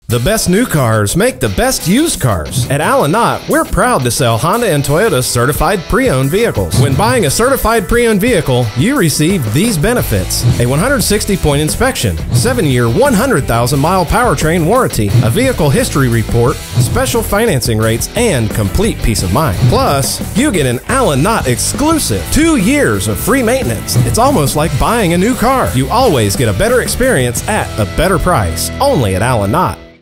The best new cars make the best used cars. At Allan Nott, we're proud to sell Honda and Toyota certified pre-owned vehicles. When buying a certified pre-owned vehicle, you receive these benefits: a 160-point inspection, 7-year, 100,000-mile powertrain warranty, a vehicle history report, special financing rates, and complete peace of mind. Plus, you get an Allan Nott exclusive 2 years of free maintenance. It's almost like buying a new car. You always get a better experience at a better price. Only at Allan Nott.